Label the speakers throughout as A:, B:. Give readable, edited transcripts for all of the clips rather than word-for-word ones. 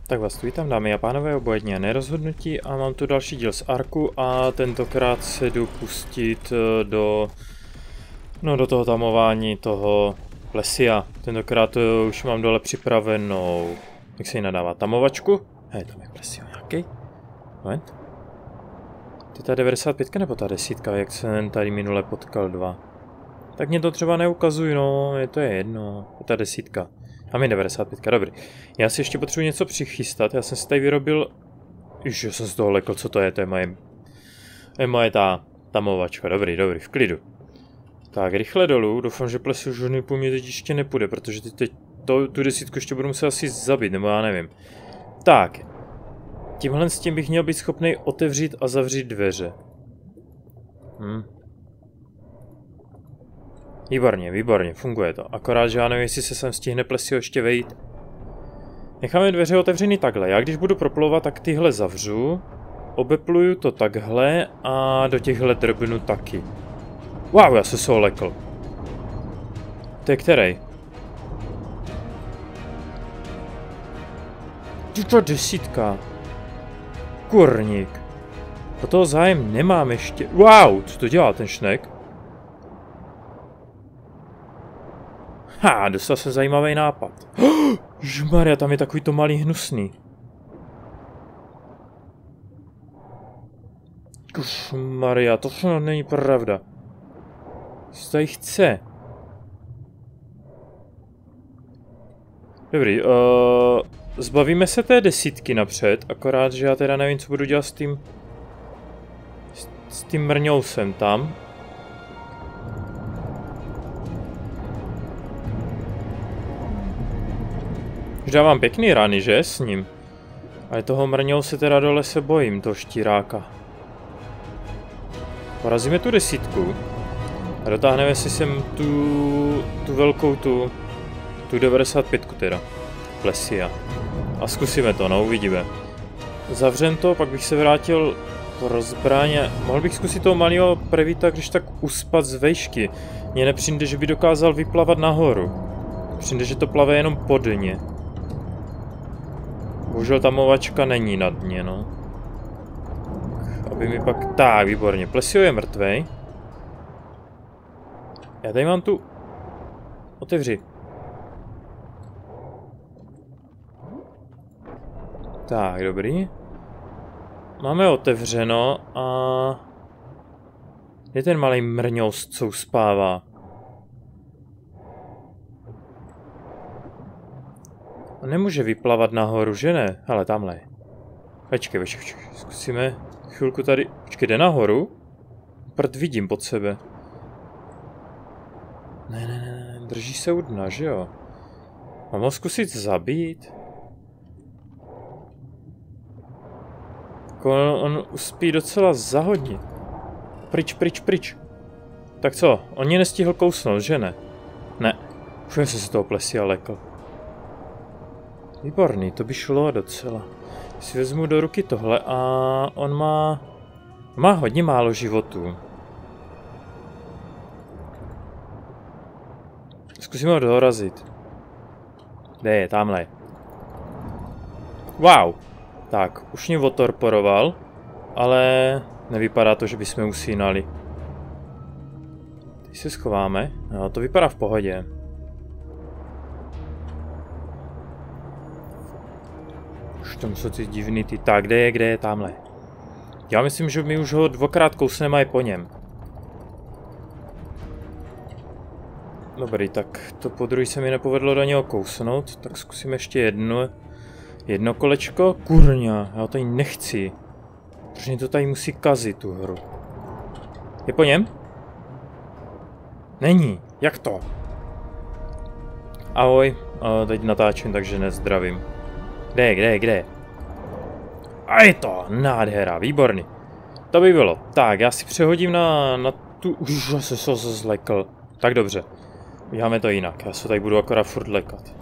A: Tak vás tu vítám, dámy a pánové, obojedně nerozhodnutí a mám tu další díl z Arku a tentokrát se jdu pustit do toho tamování toho Plesia. Tentokrát už mám dole připravenou, jak se jí nadává, tamovačku. Hej, tam je Plesio nějaký. Moment. To je ta 95 nebo ta 10, jak jsem tady minule potkal dva. Tak mě to třeba neukazují, no, to je jedno, je ta 10. Tam je 95, dobrý. Já si ještě potřebuji něco přichystat, já jsem si tady vyrobil... Už jsem z toho lekl, co to je moje ta tamovačka, dobrý, v klidu. Tak, rychle dolů, doufám, že Plesio už po mě teď ještě nepůjde, protože teď tu 10 ještě budu muset asi zabít, nebo já nevím. Tak, tímhle s tím bych měl být schopný otevřít a zavřít dveře. Výborně, funguje to. Akorát, že já nevím, jestli se sem stihne Plesio ještě vejít. Necháme dveře otevřený takhle. Já když budu proplovat, tak tyhle zavřu. Obepluju to takhle a do těchhle drbnu taky. Wow, já se solekl. To je který? To 10. Kurník. O toho zájem nemám ještě. Wow, co to dělá ten šnek? Dostal jsem zajímavý nápad. Žmaria, tam je takový to malý hnusný. Žmaria, to není pravda. Co tady chce? Dobrý, zbavíme se té 10 napřed, akorát, že já teda nevím, co budu dělat s tím mrňousem tam. Už dávám pěkný rany, že, s ním. Ale toho mrňouse teda dole se bojím, toho štíráka. Porazíme tu 10 a dotáhneme si sem tu velkou, tu 95 teda. Plesia. A zkusíme to, no, uvidíme. Zavřem to, pak bych se vrátil pro zbraně. Mohl bych zkusit toho malého prevíta, když tak uspat z vejšky. Mně nepřijde, že by dokázal vyplavat nahoru. Přijde, že to plave jenom pod dně. Bohužel tamovačka není na dně, no. Aby mi pak... Tak, výborně. Plesio je mrtvej. Já tady mám tu... Otevři. Tak, dobrý. Máme otevřeno a... Je ten malý mrňous, co uspává. On nemůže vyplavat nahoru, že ne? Ale tamhle. Počkej. Zkusíme chvilku tady. Počkej, jde nahoru? Prd vidím pod sebe. Ne, drží se u dna, že jo? Mám ho zkusit zabít? On uspí docela zahodně. Pryč. Tak co? On mě nestihl kousnout, že ne? Ne. Už jsem se toho Plesia lekl. Výborný, to by šlo docela. Si vezmu do ruky tohle a on má hodně málo životů. Zkusíme ho dorazit. Kde je? Tamhle. Wow. Tak, už mě odtorporoval, ale nevypadá to, že bychom usínali. Teď se schováme. No, to vypadá v pohodě. Už tam jsou ty divný ty. Tak, kde je? Tamhle. Já myslím, že my už ho dvakrát kousneme a je po něm. Dobrý, tak to podruhé se mi nepovedlo do něho kousnout, tak zkusím ještě jedno kolečko. Kurňa, já ho tady nechci. Protože mě to tady musí kazit, tu hru. Je po něm? Není, jak to? Ahoj, teď natáčím, takže nezdravím. Kde? A je to, nádhera, výborný. To by bylo. Tak, já si přehodím na tu... Už se zlekl. Tak dobře. Uděláme to jinak, já se tady budu akorát furt lekat.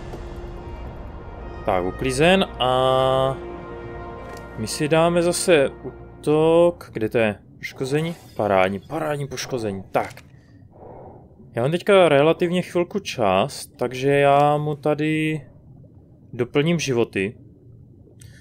A: Tak, uklízen a... My si dáme zase útok... Kde to je? Poškození? Parádní poškození. Tak. Já mám teďka relativně chvilku čas, takže já mu tady doplním životy.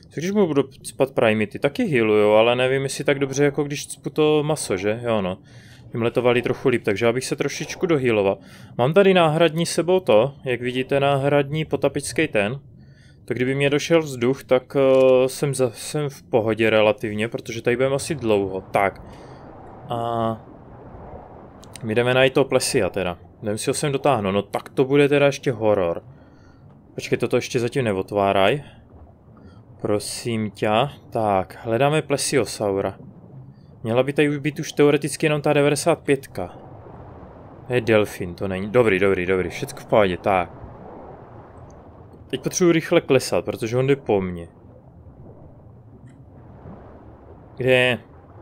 A: Co když mu budu cpat primity? Taky healujou, ale nevím, jestli tak dobře, jako když cpu to maso, že? Jo no. Jim letovali trochu líp, takže abych se trošičku dohealoval. Mám tady náhradní sebou to, jak vidíte, náhradní potapičský ten. Tak kdyby mě došel vzduch, tak jsem v pohodě relativně, protože tady budeme asi dlouho. Tak. A my jdeme najít toho plesia teda. Jdeme si ho sem dotáhnout, no tak to bude teda ještě horor. Počkej, toto ještě zatím neotváraj. Prosím tě. Tak, hledáme plesiosaura. Měla by tady být už teoreticky jenom ta 95. To je delfín, to není. Dobrý, všechno v pohodě, tak. Teď potřebuji rychle klesat, protože on jde po mně. Kde je?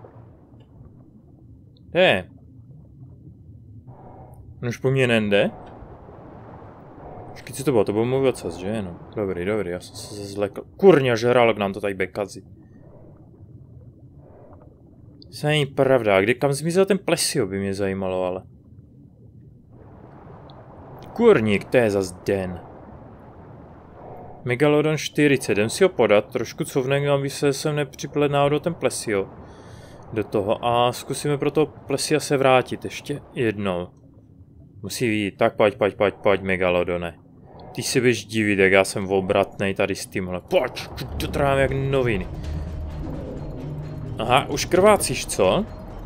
A: Kde je? On už po mně nejde? Počkej, co to bylo? To byl můj ocas, že? No. Dobrý, já jsem se zlekl. Kurňa, žralok nám to tady bude kazit. To není pravda. Kam zmizel ten plesio, by mě zajímalo, ale. Kurník, to je zas den. Megalodon 40, jdem si ho podat, trošku covnek, aby se sem nepřiplet náhodou ten plesio do toho a zkusíme pro toho plesia se vrátit ještě jednou. Musí vyjít, tak pojď, Megalodone. Ty si budeš divit, jak já jsem obratnej tady s tímhle. Pojď, to trávám jak noviny. Aha, už krvácíš, co?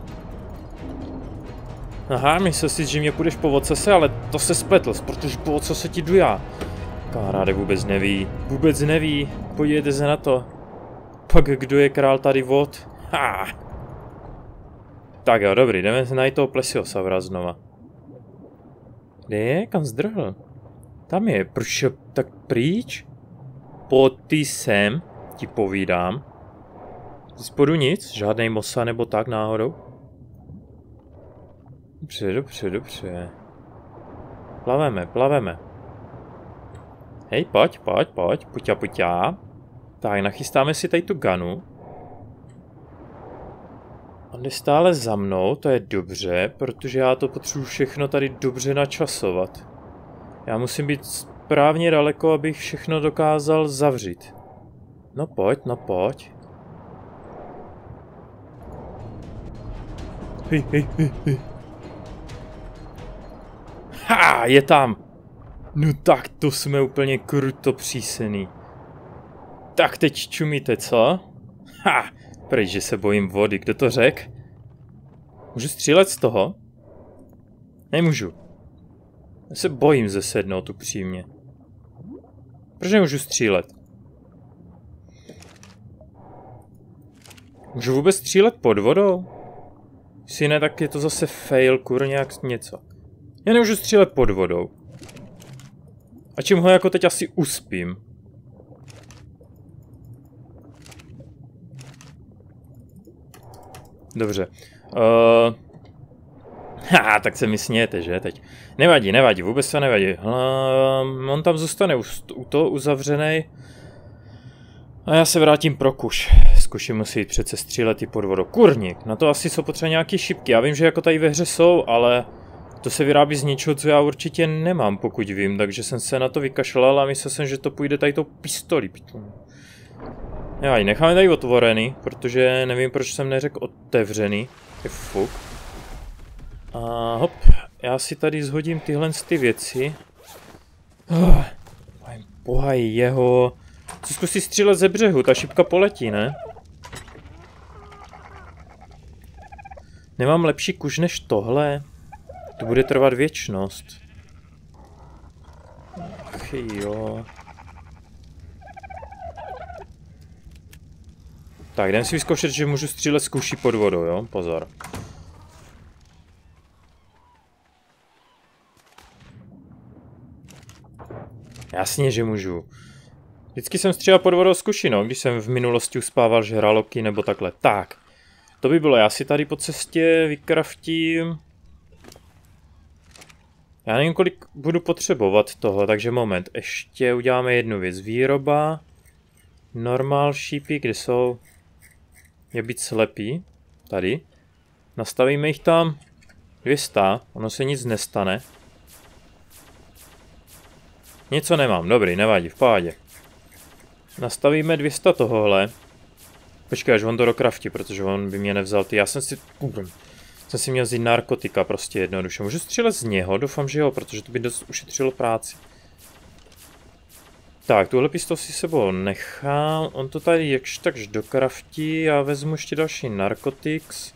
A: Aha, myslel si, že mě půjdeš po ocase, ale to se spletl, protože po ocase ti jdu já. Kamaráde vůbec neví, podívejte se na to. Pak kdo je král tady vod? Ha! Tak jo, dobrý, jdeme se najít toho plesiosaura znova. Kde je? Kam zdrhl? Tam je, proč tak pryč? Pojď sem, ti povídám. Z spodu nic, žádnej mosa nebo tak náhodou. Dobře. Plaveme. Hej, pojď, puťa. Tak, nachystáme si tady tu ganu. On jde stále za mnou, to je dobře, protože já to potřebuji všechno tady dobře načasovat. Já musím být správně daleko, abych všechno dokázal zavřít. No pojď. Hej. Ha, je tam! No tak to jsme úplně kruto přísený. Tak teď čumíte, co? Ha! Pryč, že se bojím vody, kdo to řek? Můžu střílet z toho? Nemůžu. Já se bojím zesednout upřímně. Proč nemůžu střílet? Můžu vůbec střílet pod vodou? Jestli ne, tak je to zase fail, nějak něco. Já nemůžu střílet pod vodou. A čím ho jako teď asi uspím? Dobře. Tak se mi smějete, že teď? Nevadí, vůbec to nevadí. On tam zůstane u toho uzavřenej. A já se vrátím pro kuš. Zkusím musí jít přece střílet i pod vodou. Kurník, na to asi jsou potřeba nějaké šipky. Já vím, že jako tady ve hře jsou, ale to se vyrábí z něčeho, co já určitě nemám, pokud vím. Takže jsem se na to vykašlal a myslel jsem, že to půjde tady tou pistolí. Necháme tady otvorený, protože nevím, proč jsem neřekl otevřený. Je fuk. A hop, já si tady zhodím tyhle ty věci. Bohaj jeho. Co zkusí střílet ze břehu, ta šipka poletí, ne? Nemám lepší kuž než tohle. To bude trvat věčnost. Ach jo. Tak, jdem si vyzkoušet, že můžu střílet z kuší pod vodou, jo? Pozor. Jasně, že můžu. Vždycky jsem střílel pod vodou z kuší, no, když jsem v minulosti uspával žraloky nebo takhle. Tak, to by bylo. Já si tady po cestě vykraftím. Já nevím, kolik budu potřebovat toho, takže moment. Ještě uděláme jednu věc. Výroba. Normál šípy, kde jsou? Je být slepý. Tady. Nastavíme jich tam 200. Ono se nic nestane. Něco nemám. Dobrý, nevadí, v pohodě. Nastavíme 200 tohohle. Počkej, až on to dokraftí, protože on by mě nevzal ty. Já jsem si měl vzít narkotika prostě jednoduše. Můžu střílet z něho? Doufám, že jo, protože to by dost ušetřilo práci. Tak, tuhle pistol si sebou nechám. On to tady jakž takž dokraftí. Já vezmu ještě další narkotics.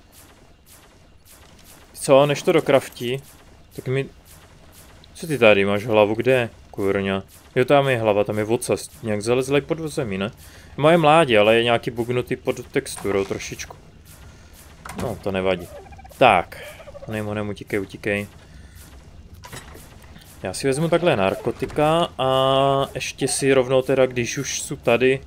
A: Co, než to dokraftí? Tak mi... Co ty tady máš hlavu? Kde? Kurňa. Jo, tam je hlava, tam je vocas. Nějak zalezlej pod zemí, ne? Moje mládě, ale je nějaký bugnutý pod texturou trošičku. No, to nevadí. Tak. Honem, utíkej. Já si vezmu takhle narkotika a ještě si rovnou teda, když už jsou tady,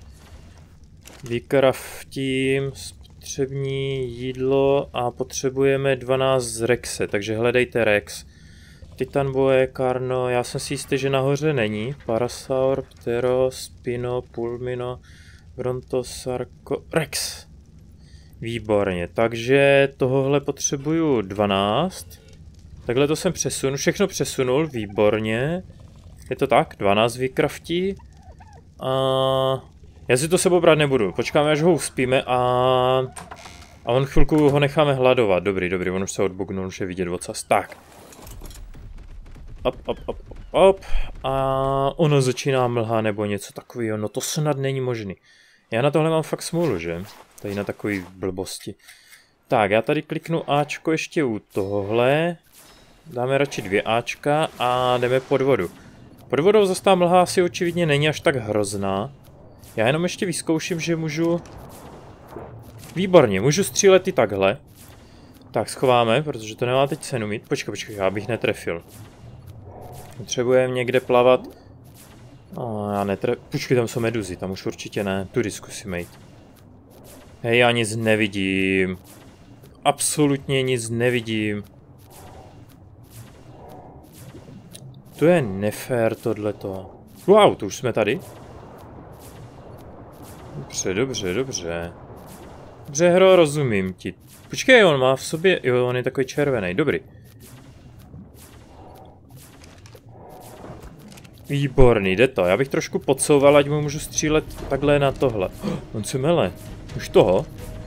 A: vykraftím spotřební jídlo a potřebujeme 12 z Rexe, takže hledejte Rex. Titan boje, Karno, já jsem si jistý, že nahoře není. Parasaur, Ptero, Spino, Pulmino, Brontosarko, Rex. Výborně, takže tohohle potřebuju 12. Takhle to jsem přesunul, všechno přesunul, výborně. Je to tak, 12 vykraftí. A já si to sebou brát nebudu, počkáme, až ho uspíme a on chvilku ho necháme hladovat. Dobrý, on už se odbugnul, už je vidět vocas. Tak. Op. A ono začíná mlha nebo něco takového, no to snad není možný. Já na tohle mám fakt smůlu, že? Tady na takový blbosti. Tak, já tady kliknu Ačko ještě u tohohle. Dáme radši 2 Ačka a jdeme pod vodu. Pod vodou zase ta mlha asi očividně není až tak hrozná. Já jenom ještě vyzkouším, že můžu... Výborně, můžu střílet i takhle. Tak, schováme, protože to nemá teď cenu mít. Počkej, já bych netrefil. Potřebujeme někde plavat. Já Počkej, tam jsou meduzy, tam už určitě ne. Tudy zkusím jít. Hej, já nic nevidím. Absolutně nic nevidím. To je nefér tohleto. Wow, to už jsme tady. Dobře. Dobře, hro, rozumím ti. Počkej, on má v sobě... Jo, on je takový červený, dobrý. Výborný, jde to. Já bych trošku podsouval, ať mu můžu střílet takhle na tohle. On se mele. Už toho?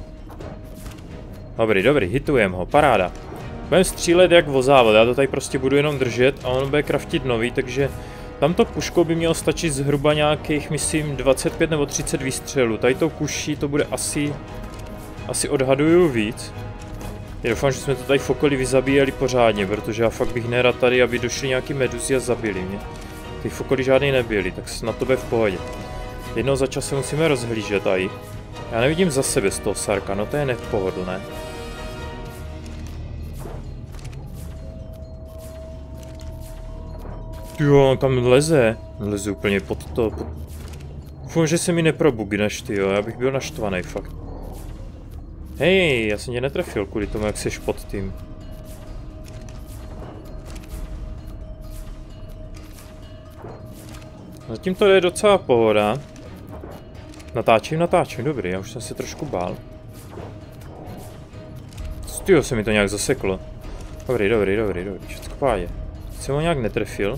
A: Dobrý, hitujem ho, paráda. Budeme střílet jak o závod, já to tady prostě budu jenom držet a on bude kraftit nový, takže tamto puškou by mělo stačit zhruba nějakých, myslím, 25 nebo 30 výstřelů. Tady tou kuší to bude asi odhaduju víc. Já doufám, že jsme to tady v okolí vyzabíjeli pořádně, protože já fakt bych nerad tady, aby došli nějaký meduzy a zabili mě. Ty v okolí žádný nebyli, tak snad to bude v pohodě. Jednou za čas se musíme rozhlížet tady. Já nevidím za sebe z toho sarka, no to je nepohodlné. Jo, tam leze. Leze úplně pod to. Doufám, že se mi neprobugneš, tyjo, já bych byl naštvaný fakt. Hej, já jsem tě netrefil kvůli tomu, jak seš pod tím. Zatím to je docela pohoda. Natáčím, dobrý, já už jsem se trošku bál. Tyjo, se mi to nějak zaseklo. Dobrý, všechno pádě. Jsem ho nějak netrefil.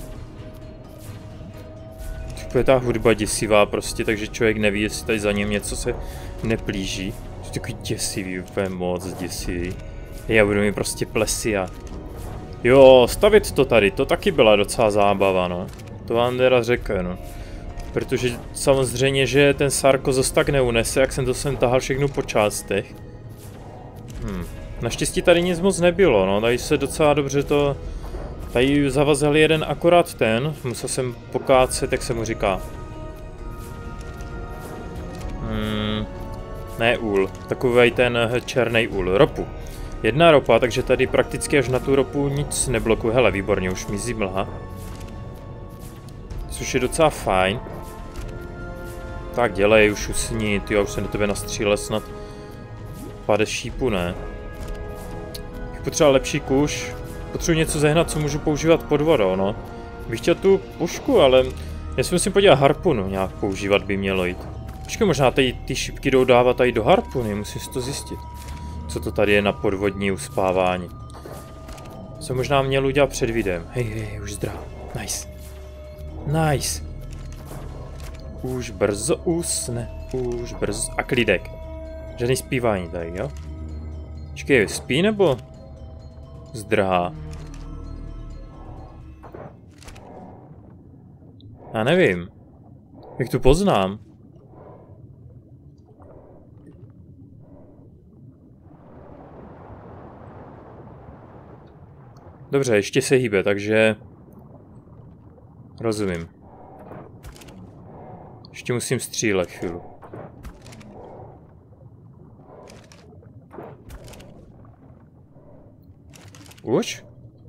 A: Je ta hudba děsivá prostě, takže člověk neví, jestli tady za ním něco se neplíží. To je takový děsivý, úplně moc děsivý. Já budu mít prostě plesia. Jo, stavit to tady, to taky byla docela zábava, no. To vám teda řekl, no. Protože samozřejmě, že ten Sarko zase tak neunese, jak jsem to sem tahal všechno po částech. Naštěstí tady nic moc nebylo, no. Tady se docela dobře to... Tady zavazal jeden akorát ten, musel jsem pokácet, jak se mu říká. Ne úl, takový ten černý úl, ropu. Jedna ropa, takže tady prakticky až na tu ropu nic neblokuje. Hele, výborně, už mizí mlha. Což je docela fajn. Tak dělej, už usni, ty už jsem do tebe nastřílel snad. Pade šípu, ne? Bych potřeboval lepší kuš. Potřebuji něco zehnat, co můžu používat pod vodou, no. Bych chtěl tu pušku, ale já si musím podívat harpunu, nějak používat by mělo jít. Počkej, možná tady ty šipky jdou dávat tady do harpuny, musím si to zjistit. Co to tady je na podvodní uspávání. Co možná měl udělat před videem. Hej, už zdrav. Nice. už brzo usne, už brzo. A klidek. Žádný zpívání tady, jo? Počkej, spí nebo zdrhá? Já nevím. Jak to poznám? Dobře, ještě se hýbe, takže... Rozumím. Ještě musím střílet chvíli. Už?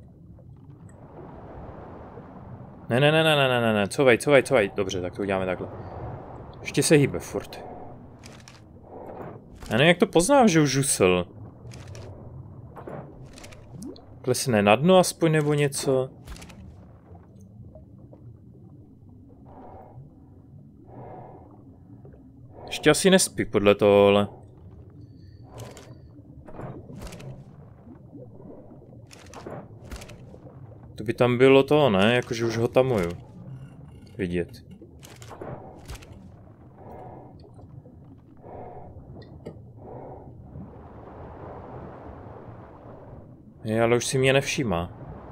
A: Ne, covaj. Dobře, tak to uděláme takhle. Ještě se hýbe furt. Já nevím, jak to poznám, že už žusl. Klesne na dno aspoň nebo něco. Ještě asi nespí podle tohohle. To by tam bylo to, ne? Jakože už ho tamuju. Vidět. Je, ale už si mě nevšímá.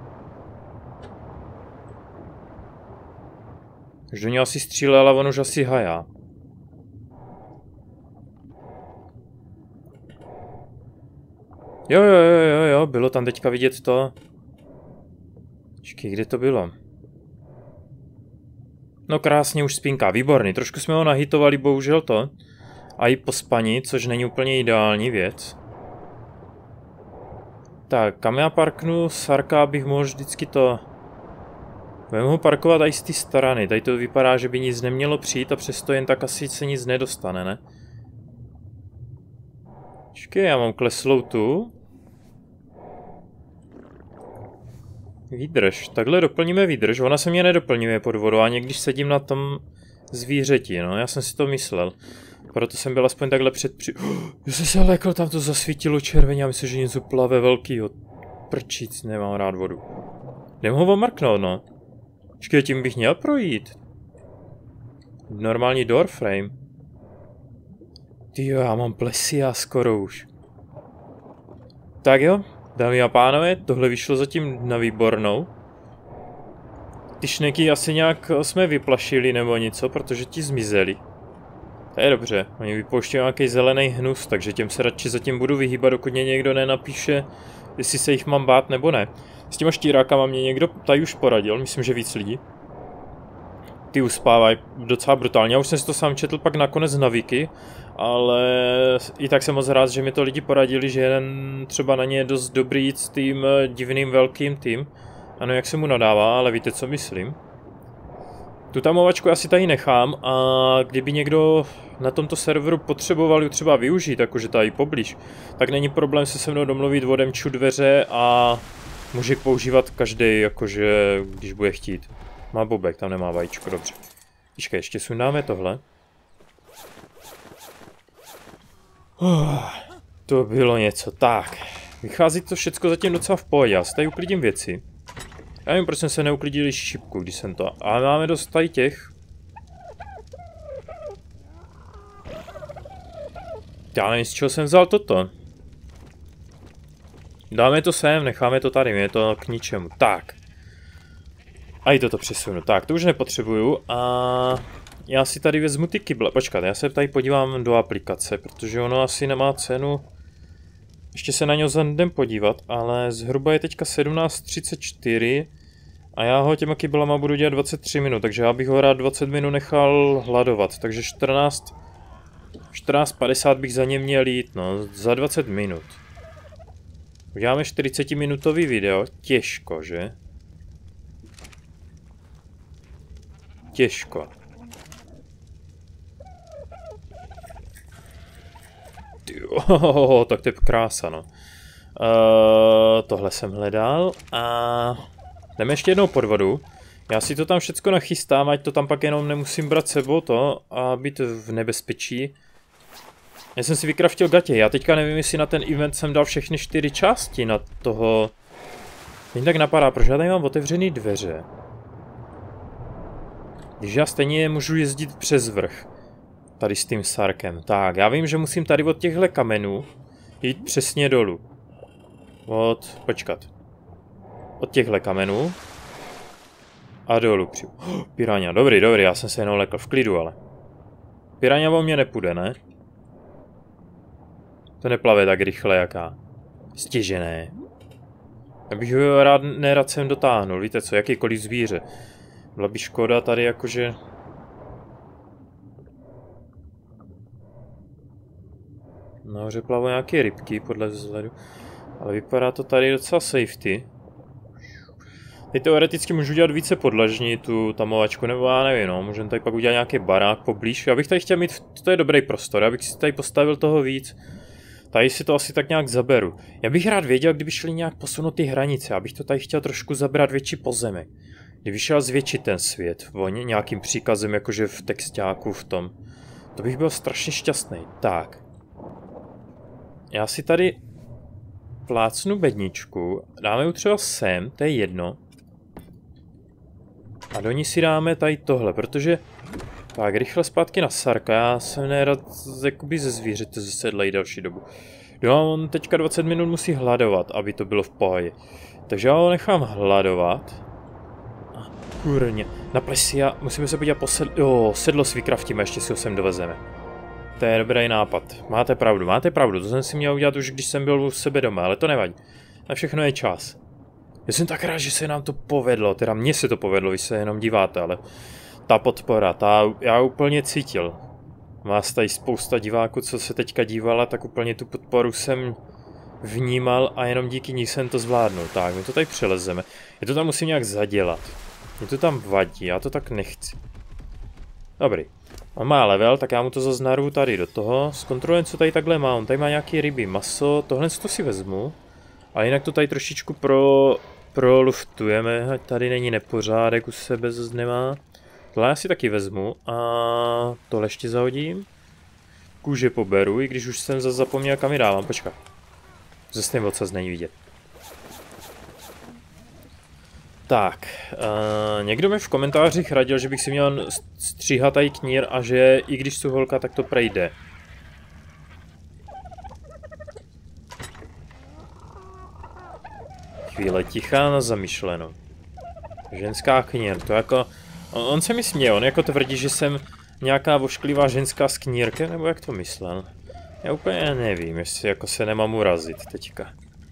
A: Už do něj asi střílel, ale on už asi hajá. Jo, bylo tam teďka vidět to. Počkej, kde to bylo? No krásně už spínká, výborný. Trošku jsme ho nahitovali, bohužel to. A i po spaní, což není úplně ideální věc. Tak, kam já parknu? Sarka bych mohl vždycky to... Budeme ho parkovat i z té strany. Tady to vypadá, že by nic nemělo přijít a přesto jen tak asi se nic nedostane, ne? Počkej, já mám kleslou tu. Výdrž. Takhle doplníme výdrž. Ona se mě nedoplňuje pod vodou, ani když sedím na tom zvířeti, no. Já jsem si to myslel. Proto jsem byl aspoň takhle Já jsem se lekl, tam to zasvítilo červeně. Já myslím, že něco plave velkýho. Prčíc, nemám rád vodu. Jdem ho omrknout, no. Počkej, tím bych měl projít. Normální doorframe. Tyjo, já mám plesia skoro už. Tak jo, dámy a pánové, tohle vyšlo zatím na výbornou. Ty šneky asi nějak jsme vyplašili nebo něco, protože ti zmizeli. To je dobře, oni vypouštějí nějaký zelený hnus, takže těm se radši zatím budu vyhýbat, dokud mě někdo nenapíše, jestli se jich mám bát nebo ne. S těma štírákama mě někdo tady už poradil, myslím, že víc lidí. Ty uspávají docela brutálně, já už jsem si to sám četl pak nakonec na wiki, ale i tak jsem moc rád, že mi to lidi poradili, že jeden třeba na ně je dost dobrý jít s tím divným velkým tým. Ano, jak se mu nadává, ale víte, co myslím. Tu tamovačku asi tady nechám a kdyby někdo na tomto serveru potřeboval ji třeba využít, jakože tady poblíž, tak není problém se mnou domluvit, odemču dveře a může používat každý, jakože když bude chtít. Má bobek, tam nemá vajíčko, dobře. Počkej, ještě sundáme tohle. To bylo něco, tak. Vychází to všecko zatím docela v pohodě, já si tady uklidím věci. Já nevím, proč jsem se neuklidil šipku, když jsem to... Ale máme dost tady těch. Já nevím, z čeho jsem vzal toto. Dáme to sem, necháme to tady, je to k ničemu. Tak. A i toto přesunu. Tak, to už nepotřebuju a... Já si tady vezmu ty kyble. Počkat, já se tady podívám do aplikace, protože ono asi nemá cenu... Ještě se na něj jdem podívat, ale zhruba je teďka 17:34 a já ho těma kyblama budu dělat 23 minut, takže já bych ho rád 20 minut nechal hladovat, takže 14:50 bych za ně měl jít, no, za 20 minut. Uděláme 40-minutový video, těžko, že? Těžko. Tak to je krása, no. Tohle jsem hledal a jdeme ještě jednou pod vodu. Já si to tam všecko nachystám, ať to tam pak jenom nemusím brát sebou to a být v nebezpečí. Já jsem si vykraftil gatě, já teďka nevím, jestli na ten event jsem dal všechny 4 části na toho. Jen tak napadá, proč já tady mám otevřený dveře. Když já stejně můžu jezdit přes vrch. Tady s tím sarkem. Tak, já vím, že musím tady od těchto kamenů jít přesně dolů. Počkat. Od těchto kamenů. A dolů přijdu. Piranha, dobrý, já jsem se jenom lekl v klidu, ale. Piranha o mě nepůjde, ne? To neplave tak rychle, jaká. Stěžené. Já bych ho nerad sem dotáhnul, víte co, jakýkoliv zvíře. Byla by škoda tady jakože... Nahoře plavou nějaké rybky podle vzhledu. Ale vypadá to tady docela safety. Teď teoreticky můžu dělat více podlažní tu tamovačku, nebo já nevím, no. Můžeme tady pak udělat nějaký barák poblíž. Já bych tady chtěl mít, to je dobrý prostor, já bych si tady postavil toho víc. Tady si to asi tak nějak zaberu. Já bych rád věděl, kdyby šli nějak posunout ty hranice, abych to tady chtěl trošku zabrat větší pozemek. Kdyby šel zvětšit ten svět, nějakým příkazem, jakože v textáku v tom. To bych byl strašně šťastný. Tak. Já si tady plácnu bedničku, dáme ji třeba sem, to je jedno. A do ní si dáme tady tohle, protože... Tak, rychle zpátky na sarka, já jsem nerad jakoby ze zvířete zasedlej další dobu. Jo, on teďka 20 minut musí hladovat, aby to bylo v pohodě. Takže já ho nechám hladovat. Kurně, na plesia, musíme se podívat po sedlo si vykraftíme, ještě si ho sem dovezeme. To je dobrý nápad, máte pravdu, to jsem si měl udělat už když jsem byl u sebe doma, ale to nevadí. Na všechno je čas. Já jsem tak rád, že se nám to povedlo, teda mně se to povedlo, vy se jenom díváte, ale... Ta podpora, já úplně cítil. Má tady spousta diváků, co se teďka dívala, tak úplně tu podporu jsem vnímal a jenom díky ní jsem to zvládnul. Tak, my to tady přelezeme. Já to tam musím nějak zadělat. Mě to tam vadí, já to tak nechci. Dobrý. On má level, tak já mu to zase naru tady do toho. Zkontrolujeme, co tady takhle má. On tady má nějaký ryby, maso, tohle to si vezmu. A jinak to tady trošičku proluftujeme, ať tady není nepořádek, už sebe zase nemá. Tohle já si taky vezmu a tohle ještě zahodím. Kůže poberu, i když už jsem zase zapomněl, kam ji dávám. Počkat. Zase ten ocas není vidět. Tak, někdo mi v komentářích radil, že bych si měl stříhat tady knír a že i když jsou holka, tak to prejde. Chvíle tichá na zamyšlenou. Ženská knír, to jako... On se mi směje, on jako tvrdí, že jsem nějaká vošklivá ženská s knírkem, nebo jak to myslel? Já úplně nevím, jestli jako se nemám urazit teďka.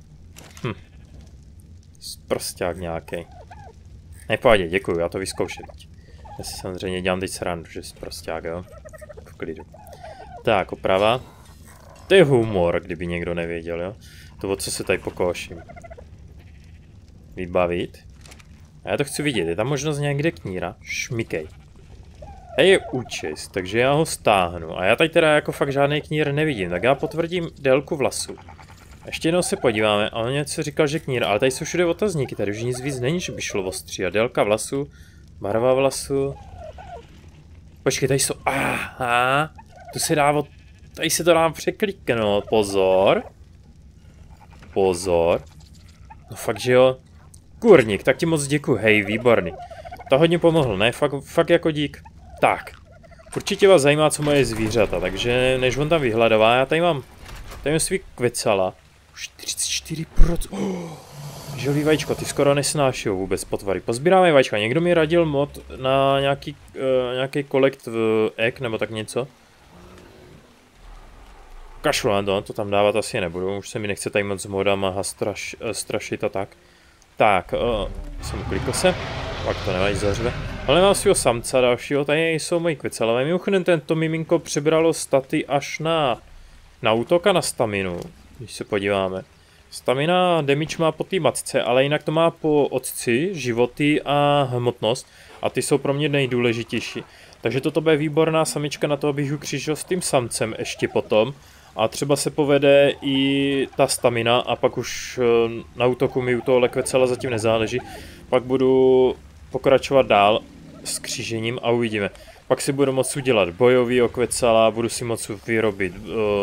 A: Sprosťák nějaký. Nepohodě, děkuju, já to vyzkouším teď. Já si samozřejmě dělám teď srandu, že sprosťák, jo? V klidu. Tak, oprava. To je humor, kdyby někdo nevěděl, jo? To, o co se tady pokouším. Vybavit. A já to chci vidět, je tam možnost někde kníra? Šmikej. Tady je účes, takže já ho stáhnu. A já tady teda jako fakt žádný knír nevidím, tak já potvrdím délku vlasu. Ještě jednou se podíváme, a on něco říkal, že knír, ale tady jsou všude otazníky, tady už nic víc není, že by šlo ostří. A délka vlasu, barva vlasu. Počkej, tady jsou, aha, tu se dá, tady se to dá překliknout, pozor. Pozor. No fakt, že jo. Kurník, tak ti moc děkuji, hej, výborný. To hodně pomohl, ne? Fakt jako dík. Tak. Určitě vás zajímá, co moje zvířata, takže než on tam vyhledává, já tady mám svý kvecala. 44%. Želví vajíčko, ty skoro nesnášijou vůbec potvary. Pozbíráme vajíčka, někdo mi radil mod na nějaký kolekt v egg, nebo tak něco. Kašlu na to tam dávat asi nebudu, už se mi nechce tady moc s modama strašit a tak. Tak, jsem klikl se, pak to nevadí, zařve. Ale mám svého samca dalšího, tady jsou moji kvecelové. Mimochodem tento miminko přebralo staty až na útok a na staminu, když se podíváme. Stamina damage má po té matce, ale jinak to má po otci, životy a hmotnost. A ty jsou pro mě nejdůležitější. Takže toto bude výborná samička na to, abych ji křížil s tím samcem ještě potom. A třeba se povede i ta stamina a pak už na útoku mi u toho lekvecela zatím nezáleží. Pak budu pokračovat dál s křížením a uvidíme. Pak si budu moct udělat bojový okvecala, budu si moct vyrobit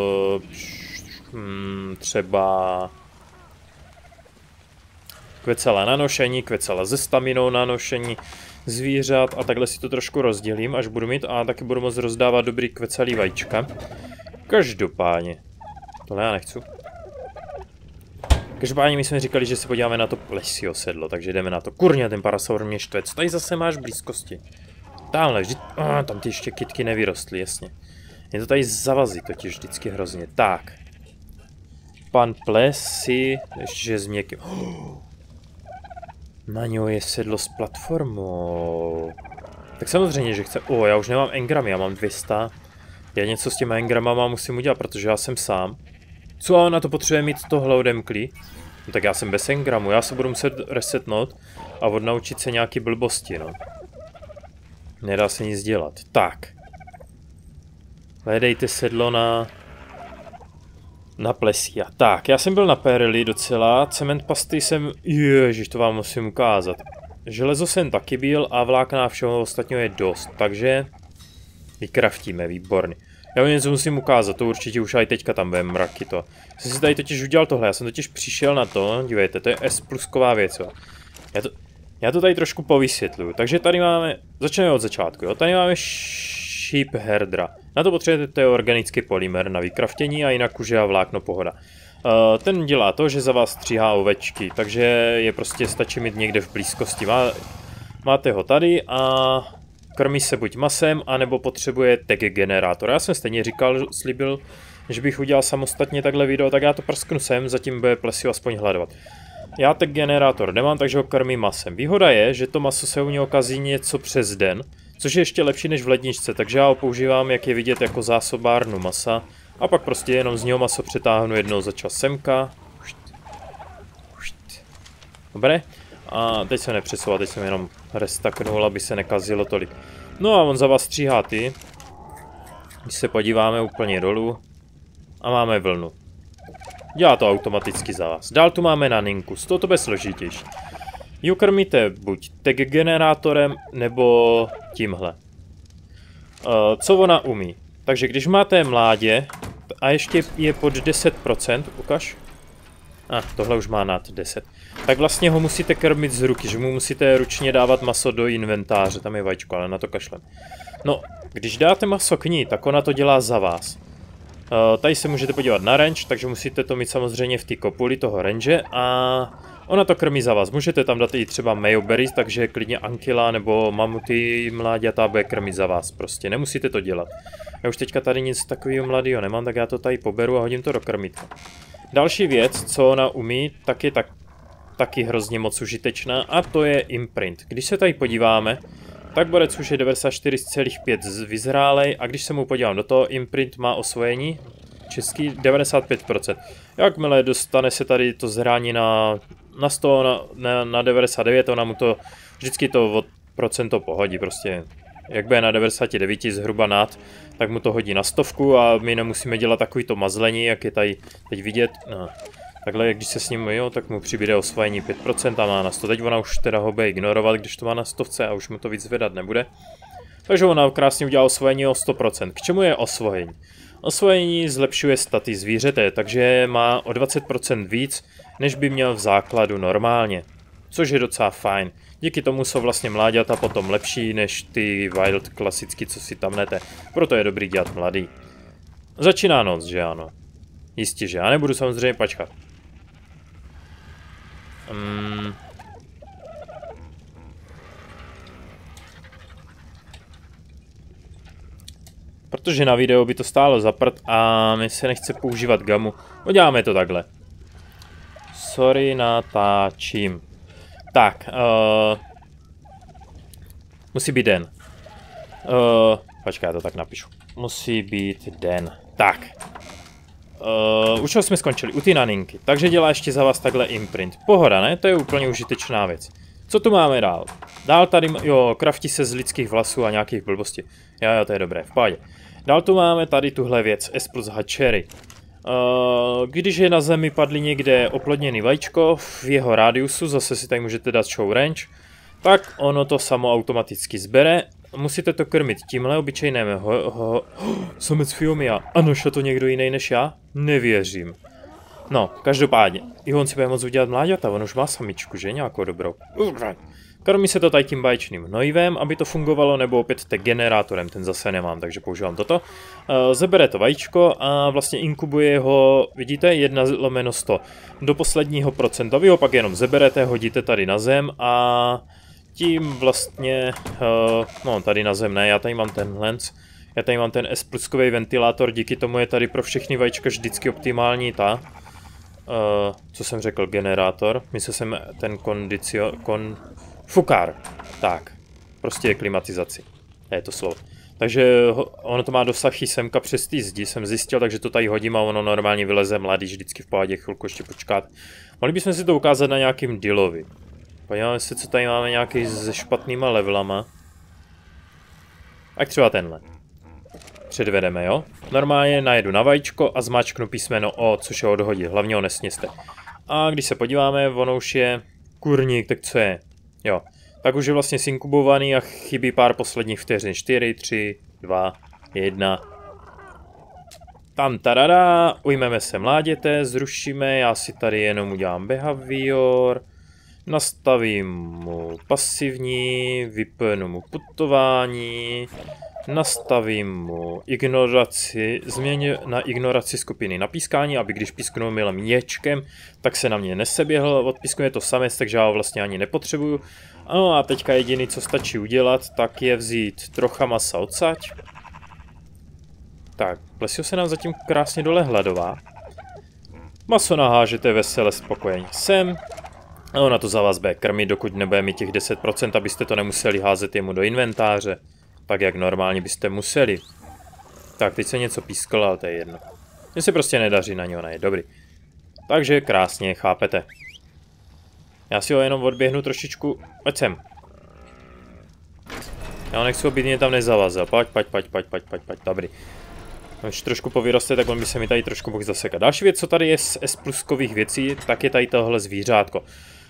A: třeba kvecala na nošení, kvecala se staminou na nošení, zvířat a takhle si to trošku rozdělím, až budu mít a taky budu moct rozdávat dobrý kvecalý vajíčka. Každopádně. Tohle já nechci. Každopádně my jsme říkali, že se podíváme na to plesio sedlo, takže jdeme na to. Kurně, ten parasaur mě štve. Co tady zase máš v blízkosti? Tamhle, vždy... tam ty ještě kytky nevyrostly, jasně. Je to tady zavazí totiž vždycky hrozně. Tak. Pan Plesi, ještě z měkkým. Na něho je sedlo s platformou. Tak samozřejmě, že chce... já už nemám engramy, já mám 200. Já něco s těma engramama musím udělat, protože já jsem sám. Co ale na to potřebuje mít tohle odemklý? No tak já jsem bez engramu, já se budu muset resetnout a odnaučit se nějaký blbosti, no. Nedá se nic dělat. Tak. Hledejte sedlo na plesia. Tak, já jsem byl na Perli docela, cement pasty jsem... Ježiš, to vám musím ukázat. Železo jsem taky byl a vlákna všeho ostatního je dost, takže... Vykraftíme, výborně. Já vám něco musím ukázat, to určitě už aj teďka tam bude mraky to. Jsem si tady totiž udělal tohle, já jsem totiž přišel na to, dívejte, to je S+ková věc, jo. Já to tady trošku povysvětluju, takže tady máme, začneme od začátku, jo. Tady máme sheep herdra. Na to potřebujete organický polymer na vykraftění a jinak už je vlákno pohoda. Ten dělá to, že za vás stříhá ovečky, takže je prostě stačí mít někde v blízkosti. Máte ho tady a krmí se buď masem, anebo potřebuje tag generátor. Já jsem stejně slíbil, že bych udělal samostatně takhle video, tak já to prsknu sem, zatím bude plesio aspoň hledovat. Já tag generátor nemám, takže ho krmím masem. Výhoda je, že to maso se u něho kazí něco přes den, což je ještě lepší než v ledničce, takže já ho používám, jak je vidět, jako zásobárnu masa. A pak prostě jenom z něho maso přetáhnu jednou za čas semka. Dobré. A teď se nepřesouval, teď jsem jenom restaknul, aby se nekazilo tolik. No a on za vás stříhá ty. Když se podíváme úplně dolů. A máme vlnu. Dělá to automaticky za vás. Dál tu máme naninku, z toho to bude složitější. Ji krmíte buď tag generátorem, nebo tímhle. Co ona umí? Takže když máte mládě a ještě je pod 10%, ukaž. Tohle už má nad 10. Tak vlastně ho musíte krmit z ruky, že mu musíte ručně dávat maso do inventáře, tam je vajíčko, ale na to kašlem. No, když dáte maso k ní, tak ona to dělá za vás. Tady se můžete podívat na range, takže musíte to mít samozřejmě v té kopuli toho range a ona to krmí za vás. Můžete tam dát i třeba mayoberries, takže klidně ankila nebo mamuty mláďata bude krmit za vás. Prostě nemusíte to dělat. Já už teďka tady nic takového mladého nemám, tak já to tady poberu a hodím to do krmítka. Další věc, co ona umí, tak je taky hrozně moc užitečná a to je imprint. Když se tady podíváme, tak borec už je 94,5 vyzrálej a když se mu podívám do toho, imprint má osvojení český 95%. Jakmile dostane se tady to zhrání na 100, na 99, ona mu to vždycky to od procento pohodí, prostě jak bude na 99 zhruba nad, tak mu to hodí na 100 a my nemusíme dělat takovýto mazlení, jak je tady teď vidět. No. Takhle, když se s ním tak mu přibude osvojení 5% a má na 100. Teď ona už teda ho bude ignorovat, když to má na 100 a už mu to víc zvedat nebude. Takže ona krásně udělá osvojení o 100%. K čemu je osvojení? Osvojení zlepšuje staty zvířete, takže má o 20% víc, než by měl v základu normálně. Což je docela fajn. Díky tomu jsou vlastně mláďata potom lepší než ty wild klasicky, co si tam nete. Proto je dobrý dělat mladý. Začíná noc, že ano? Jistě, že já nebudu samozřejmě pačkat. Protože na video by to stálo za prd a mi se nechce používat gamu. Uděláme to takhle. Sorry, natáčím. Tak, musí být den. Počkej, já to tak napíšu. Musí být den. Tak. Už jsme skončili, u ty naninky. Takže dělá ještě za vás takhle imprint. Pohoda, ne? To je úplně užitečná věc. Co tu máme dál? Dál tady, kraftí se z lidských vlasů a nějakých blbostí. Jo, to je dobré, v pohodě. Dál tu máme tady tuhle věc, S plus hatchery. Když je na zemi padly někde oplodněný vajíčko v jeho rádiusu, zase si tady můžete dát show range, tak ono to samo automaticky zbere. Musíte to krmit tímhle obyčejným samec Fiomia. Ano, šel to někdo jiný než já? Nevěřím. No, každopádně. I on si bude moct udělat mláďata, on už má samičku, že? Nějakou dobrou. Krmí se to tady tím báječným hnojivem, aby to fungovalo, nebo opět generátorem, ten zase nemám, takže používám toto. Zabere to vajíčko a vlastně inkubuje ho, vidíte, 1/100 do posledního procenta. Vy ho pak jenom zeberete, hodíte tady na zem a tím vlastně, no tady na zem ne, já tady mám tenhle. Já tady mám ten S+kový ventilátor, díky tomu je tady pro všechny vajíčka vždycky optimální ta, co jsem řekl, generátor. Myslel jsem ten fukár. Tak, prostě je klimatizaci. Je to slovo. Takže ono to má dosah i semka přes ty zdi, jsem zjistil, takže to tady hodím a ono normálně vyleze mladý, vždycky v pohodě, chvilku ještě počkat. Mohli bychom si to ukázat na nějakým dealovi. Podíváme se, co tady máme nějaký se špatnýma levelama. Tak třeba tenhle. Předvedeme, jo? Normálně najedu na vajíčko a zmáčknu písmeno O, což je odhodit, hlavně ho nesněste. A když se podíváme, ono už je kurník, tak co je? Jo, tak už je vlastně zinkubovaný a chybí pár posledních vteřin. 4, 3, 2, 1. Tam tarada, ujmeme se mláděte, zrušíme, já si tady jenom udělám behavior. Nastavím mu pasivní, vypnu mu putování. Nastavím mu ignoraci, změně na ignoraci skupiny na pískání, aby když písknu milým ječkem, tak se na mě neseběhl, odpískuje to samec, takže já ho vlastně ani nepotřebuju. No a teďka jediný, co stačí udělat, tak je vzít trocha masa odsaď. Tak, Plesio se nám zatím krásně dole hladová. Maso nahážete vesele spokojeně sem. A ona to za vás bude krmit, dokud nebude mít těch 10%, abyste to nemuseli házet jemu do inventáře. Tak jak normálně byste museli. Tak, teď se něco písklo, ale to je jedno. Mně se prostě nedaří na něho najet, dobrý. Takže krásně, chápete. Já si ho jenom odběhnu trošičku, pojď sem. Já ho nechci ho být, mě tam nezavazel, pojď, dobrý. Když trošku povyroste, tak on by se mi tady trošku mohl zasekat. Další věc, co tady je z S+kových věcí, tak je tady tohle zvířátko.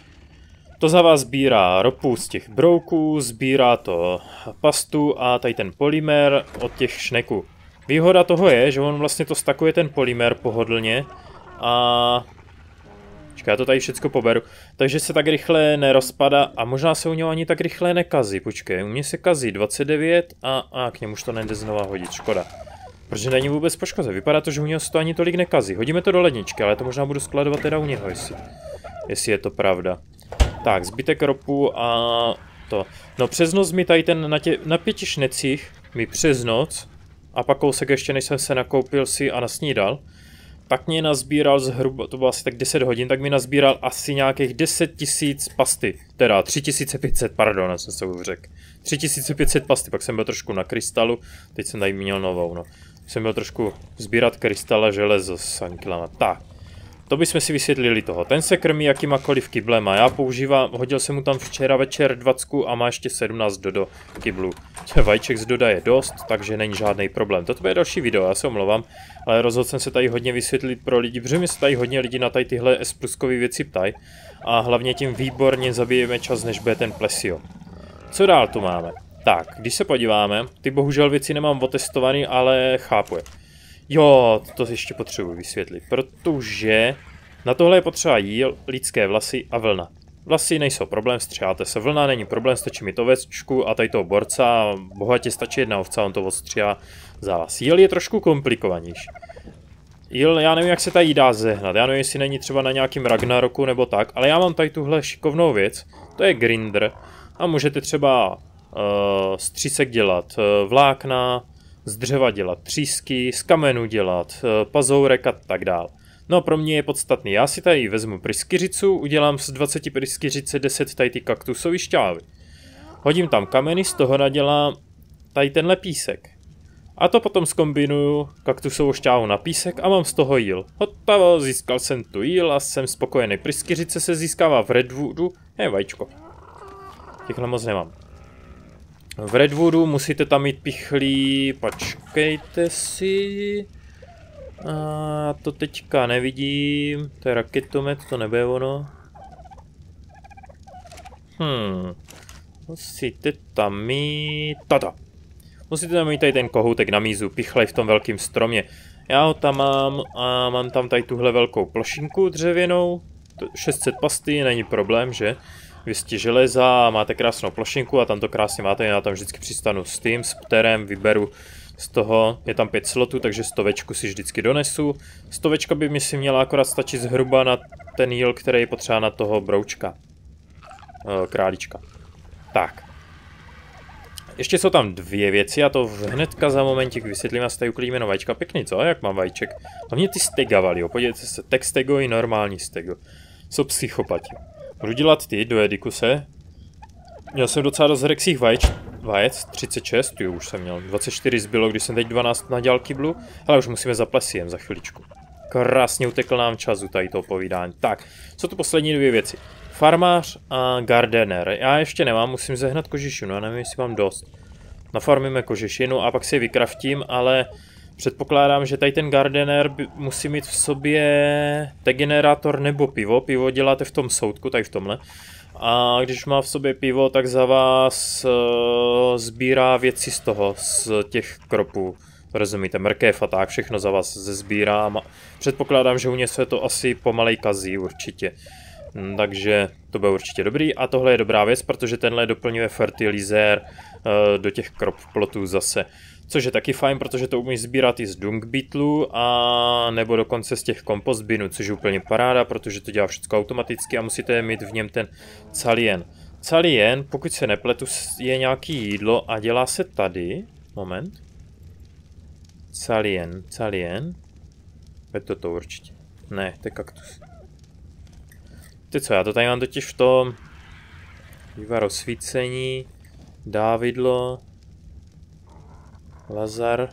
A: To za vás sbírá ropu z těch brouků, sbírá to pastu a tady ten polymer od těch šneků. Výhoda toho je, že on vlastně to stakuje ten polymer pohodlně a... Počkej, já to tady všecko poberu. Takže se tak rychle nerozpada a možná se u něho ani tak rychle nekazí. Počkej, u mě se kazí 29 a k němu už to nejde znova hodit, škoda. Protože není vůbec poškozen, vypadá to, že u něho se to ani tolik nekazí. Hodíme to do ledničky, ale to možná budu skladovat teda u něho, jestli je to pravda. Tak, zbytek ropu a to. No přes noc mi tady ten na 5 šnecích mi přes noc a pak kousek ještě než jsem se nakoupil si a nasnídal, tak mě nazbíral zhruba, to bylo asi tak 10 hodin, tak mi nazbíral asi nějakých 10 000 pasty. Teda 3500, pardon, já jsem se už řekl. 3500 pasty, pak jsem byl trošku na krystalu, teď jsem tady měl novou, no. Jsem byl trošku sbírat krystal a železo s ankylama. Tak. To bychom si vysvětlili toho. Ten se krmí jakýmakoliv kyblema. Já používám, hodil jsem mu tam včera večer 20 a má ještě 17 do kyblu. Vajíček z doda je dost, takže není žádný problém. Toto je další video, já se omlouvám, ale rozhodl jsem se tady hodně vysvětlit pro lidi, protože mi se tady hodně lidí na tady tyhle S+kový věci ptají a hlavně tím výborně zabijeme čas, než bude ten Plesio. Co dál tu máme? Tak, když se podíváme, ty bohužel věci nemám otestovaný, ale chápu je. Jo, to ještě potřebuji vysvětlit, protože na tohle je potřeba jíl, lidské vlasy a vlna. Vlasy nejsou problém, stříháte se, vlna není problém, stačí mi to ovečku a tady toho borca a bohatě stačí jedna ovca, on to odstříhá za vás. Jíl je trošku komplikovanější. Jíl, já nevím, jak se tady dá zehnat, já nevím, jestli není třeba na nějakým Ragnaroku nebo tak, ale já mám tady tuhle šikovnou věc, to je grinder a můžete třeba z třísek dělat vlákna, z dřeva dělat třísky, z kamenů dělat pazourek a tak dál. No pro mě je podstatný, já si tady vezmu pryskyřicu, udělám z 20 pryskyřice 10 tady ty kaktusový šťávy. Hodím tam kameny, z toho nadělám tady tenhle písek. A to potom zkombinuju kaktusovou šťávu na písek a mám z toho jíl. Hotovo, získal jsem tu jíl a jsem spokojený. Pryskyřice se získává v Redwoodu, vajíčko. Těchhle moc nemám. V Redwoodu musíte tam mít pichlí, počkejte si. A to teďka nevidím, to je raketomet, to nebude ono. Musíte tam mít, tato. Musíte tam mít tady ten kohoutek na mízu, pichlej v tom velkém stromě. Já ho tam mám a mám tam tady tuhle velkou plošinku dřevěnou, 600 pasty, není problém, že? 200 železa, máte krásnou plošinku a tam to krásně máte, já tam vždycky přistanu s tím, s pterem, vyberu z toho, je tam 5 slotů, takže 100 si vždycky donesu. 100 by mi si měla akorát stačit zhruba na ten jíl, který je potřeba na toho broučka. Králíčka. Tak. Ještě jsou tam 2 věci, a to hnedka za momentík vysvětlím, a tady uklidíme na vajíčka. Pěkný, co? Jak mám vajíček? Hlavně ty stegavaly, jo. Podívejte se, tech stego i normální stego. Jsou psychopati. Budu dělat ty do Edikuse. Měl jsem docela dost rexích vajec, 36, jo, už jsem měl. 24 zbylo, když jsem teď 12 nadělal kyblu. Ale už musíme za plesiem za chviličku. Krásně utekl nám času tady toho povídání. Tak, jsou to poslední 2 věci. Farmář a gardener. Já ještě nemám, musím zehnat kožešinu, já nevím, jestli mám dost. Nafarmíme kožešinu a pak si je vykraftím, ale předpokládám, že tady ten gardener musí mít v sobě degenerátor nebo pivo. Pivo děláte v tom soudku, tady v tomhle. A když má v sobě pivo, tak za vás sbírá věci z toho, z těch kropů. Rozumíte, mrkev a tak, všechno za vás zesbírá. Předpokládám, že u něj se to asi pomalej kazí určitě. Takže to bude určitě dobrý. A tohle je dobrá věc, protože tenhle doplňuje fertilizér do těch krop plotů zase. Což je taky fajn, protože to umí sbírat i z dung beetlů a nebo dokonce z těch kompost binů, což je úplně paráda, protože to dělá všechno automaticky a musíte mít v něm ten calien. Calien, pokud se nepletu, je nějaký jídlo a dělá se tady. Moment. Calien. Je to určitě. Ne, to je kaktus. Ty co, já to tady mám totiž v tom. Vývar osvícení, dávidlo, lazar,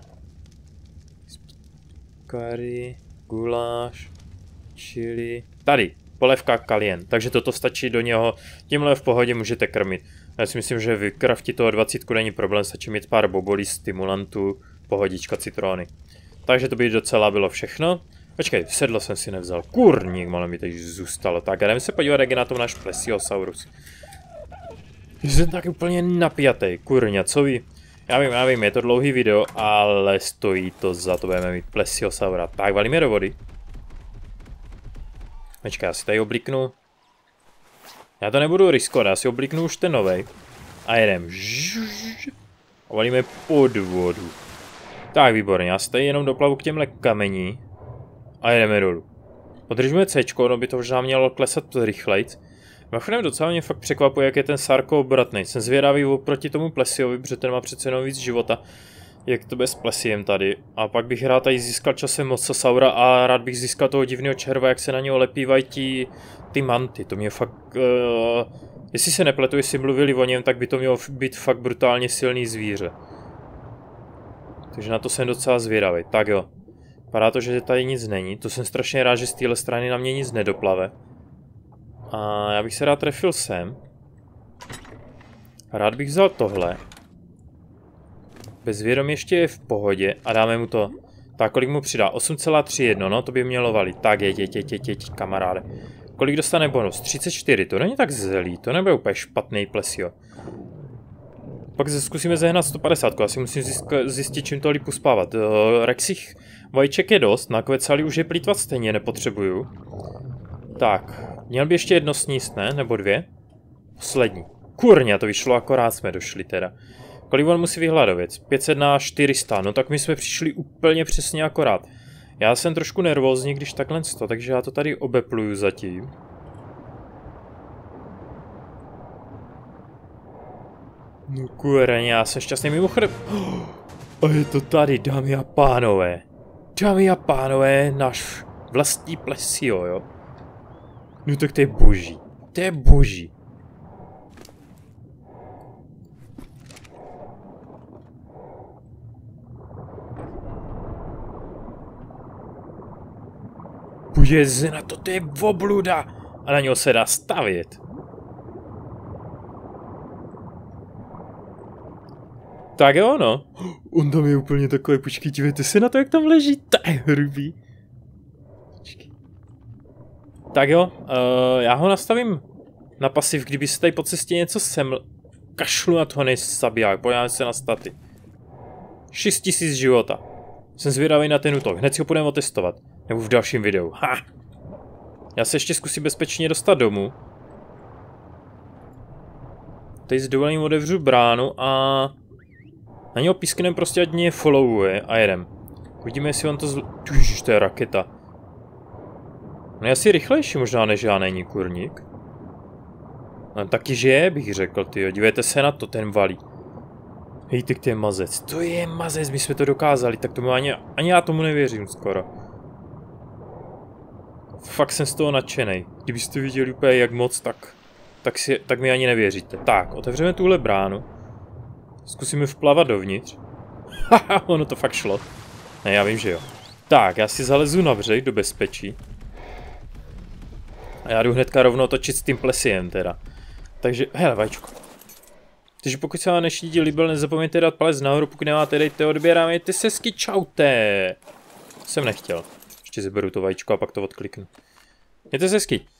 A: curry, guláš, chili. Tady, polévka kalien, takže toto stačí do něho, tímhle v pohodě můžete krmit. Já si myslím, že vykraftit toho 20 není problém, stačí mít pár bobolí, stimulantů, pohodička, citróny. Takže to by docela bylo všechno. Počkej, sedlo jsem si nevzal. Kurník, malo mi teď zůstalo. Tak, jdeme se podívat, jak je na tom náš plesiosaurus. Jsem tak úplně napjatý, kurňa, co ví? Já vím, je to dlouhý video, ale stojí to za to, budeme mít plesiosaura. Tak, valíme do vody. Počkej, já si tady obliknu. Já to nebudu riskovat, já si obliknu už ten novej. A jedem. A valíme pod vodu. Tak, výborně, já si tady jenom doplavu k těmhle kamení. A jedeme dolů. Podržíme C, no by to možná mělo klesat rychlejc. Mimochodem docela mě fakt překvapuje, jak je ten Sarko obratný. Jsem zvědavý oproti tomu Plesiovi, protože ten má přece jenom víc života. Jak to bude s Plesiem tady. A pak bych rád tady získal časem Mosasaura a rád bych získal toho divného červa, jak se na něho lepívají ty manty. To mě fakt... jestli se nepletu, jestli mluvili o něm, tak by to mělo být fakt brutálně silný zvíře. Takže na to jsem docela zvědavý. Tak jo. Vypadá to, že tady nic není. To jsem strašně rád, že z téhle strany na mě nic nedoplave. A já bych se rád trefil sem. Rád bych vzal tohle. Bezvědomí ještě je v pohodě a dáme mu to. Tak, kolik mu přidá? 8,31, no to by mělo valit. Tak, jeď, kamaráde. Kolik dostane bonus? 34, to není tak zlý, to nebude úplně špatný plesio. Pak zkusíme zahnat 150, asi musím zjistit, čím to líp uspávat. Rexích vajíček je dost, na kvecali už je plýtvat stejně nepotřebuju. Tak, měl by ještě jedno sníst, ne? Nebo 2? Poslední. Kurňa, to vyšlo, akorát jsme došli teda. Kolik on musí vyhladovět? 500 na 400, no tak my jsme přišli úplně přesně akorát. Já jsem trošku nervózní, když takhle to, takže já to tady obepluju zatím. No kurňa, já jsem šťastný mimochodem. A je to tady, dámy a pánové. Dámy a pánové, náš vlastní plesio, jo. No tak to je boží. To je boží. Bože, na to je obluda. A na něho se dá stavět. Tak jo, no. On tam je úplně takový, počkej, dívejte se na to, jak tam leží, to je hrubý. Počkej. Tak jo, já ho nastavím na pasiv, kdyby se tady po cestě něco seml. Kašlu na toho nejsabiják, podíváme se na staty. 6000 života. Jsem zvědavý na ten útok, hned si ho půjdeme otestovat. Nebo v dalším videu, ha! Já se ještě zkusím bezpečně dostat domů. Tady s dovolením otevřu bránu a na něho písknem prostě ať mě followuje a jedem. Uvidíme, jestli on to Ježiš, to je raketa. No je asi rychlejší možná než já, není kurník. No taky že je, bych řekl, tyjo. Dívejte se na to, ten valí. Hej, ty, to je mazec. To je mazec, my jsme to dokázali, tak tomu ani já tomu nevěřím skoro. Fakt jsem z toho nadšenej. Kdybyste viděli úplně jak moc, tak mi ani nevěříte. Tak, otevřeme tuhle bránu. Zkusíme vplavat dovnitř. Haha, ono to fakt šlo. Ne, já vím, že jo. Tak, já si zalezu na břeh do bezpečí. A já jdu hnedka rovnou točit s tím plesiem teda. Takže, hele, vajíčko. Takže pokud se vám dnešní díl líbil, nezapomeňte dát palec nahoru, pokud nemáte, dejte odběr a mějte se hezky, čaute. Jsem nechtěl. Ještě zeberu to vajíčko a pak to odkliknu. Mějte se hezky.